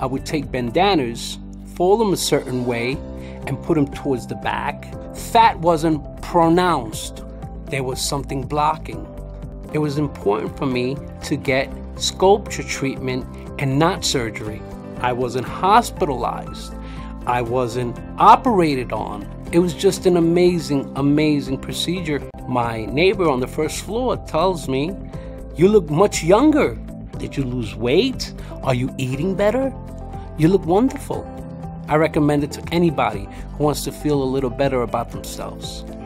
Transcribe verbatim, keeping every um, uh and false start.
I would take bandanas, fold them a certain way, and put them towards the back. Fat wasn't pronounced. There was something blocking. It was important for me to get SculpSure treatment and not surgery. I wasn't hospitalized. I wasn't operated on. It was just an amazing, amazing procedure. My neighbor on the first floor tells me, "You look much younger. Did you lose weight? Are you eating better? You look wonderful." I recommend it to anybody who wants to feel a little better about themselves.